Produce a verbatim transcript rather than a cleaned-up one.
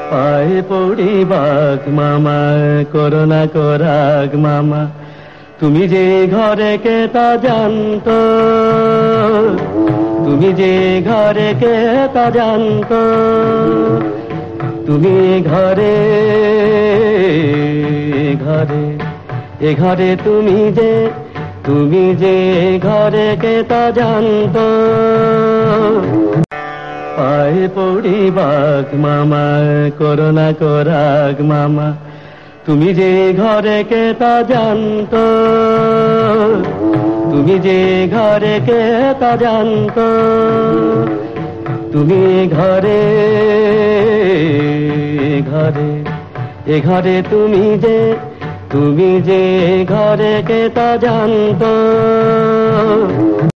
পায়ে পড়ি বাঘ মামা, করোনা করাগ মামা, তুমি যে ঘরে কে তা জানতো, তুমি যে ঘরে কে তা জানতো, তুমি ঘরে ঘরে এ ঘরে তুমি যে, তুমি যে ঘরে কে তা জানতো। পায়ে পড়ি বাঘ মামা, করোনা করাগ মামা, তুমি যে ঘরে কে তা জানতো, তুমি যে ঘরে কে তা জানতো, তুমি ঘরে ঘরে এ ঘরে তুমি যে, তুমি যে ঘরে কে তা জানতো।